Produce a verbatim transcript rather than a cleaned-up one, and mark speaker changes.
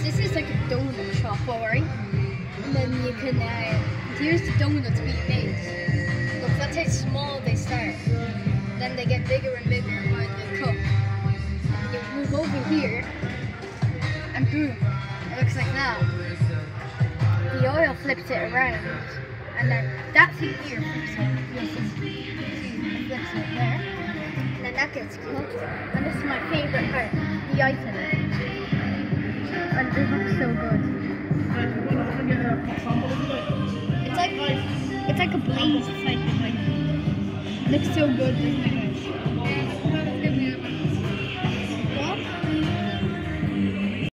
Speaker 1: this is like a donut shop, alright? And then you can, uh, here's the donuts being made. Look, that's how small they start. Then they get bigger and bigger when they cook. And you move over here, and boom, it looks like that. The oil flips it around, and then that thing here flips it. You'll see, see, it flips it there. And then that gets cooked. And this is my favourite part, the icing. And it looks so good. It's like it's like a blaze type of like. It looks so good, doesn't it?